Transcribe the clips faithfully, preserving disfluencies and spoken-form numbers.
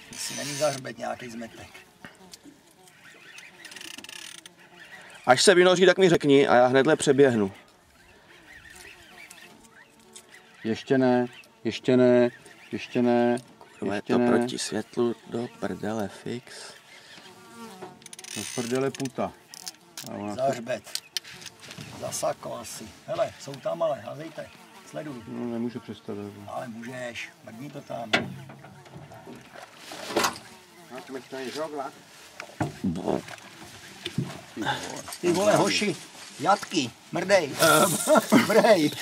Jestli není za hřbet nějaký zmetek. Až se vynoří, tak mi řekni a já hnedle přeběhnu. Ještě ne, ještě ne, ještě ne, Je ještě to ne. proti světlu do prdele fix. Do prdele puta. Za hřbet. Za sako asi. Hele, jsou tam ale, hazejte. Sleduj. No, nemůžu přestat. Ale můžeš, mrdni to tam. Bo. Ty vole, hoši, jatky, mrdej. Mrdej.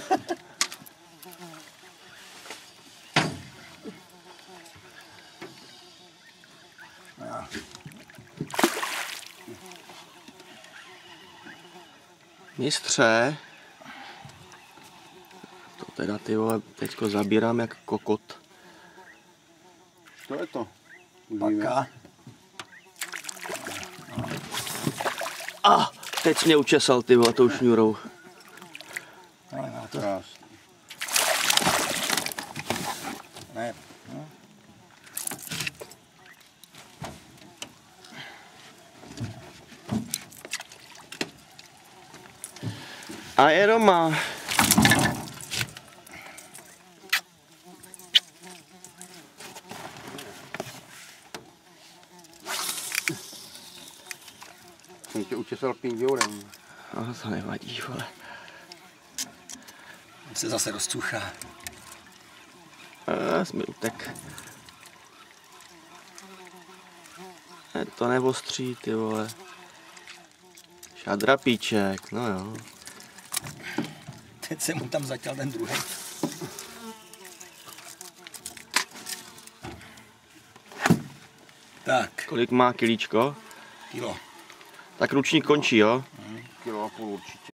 Mistře. To teda ty vole teďko zabírám jak kokot. To je to. Paka. A ah, teď jsi mě učesal ty vole tou šňůrou. Ale má to. Krásný. Ne. No. A je doma. Jsem tě učesal pinďourem. No to nevadí, vole. Se zase rozcuchá. A jsi mi utek. Je to neostří, ty vole. Šadrapíček, no jo. Teď jsem mu tam zatěl ten druhý. Tak. Kolik má kilíčko? Kilo. Tak ručník končí, jo? Kilo a půl určitě.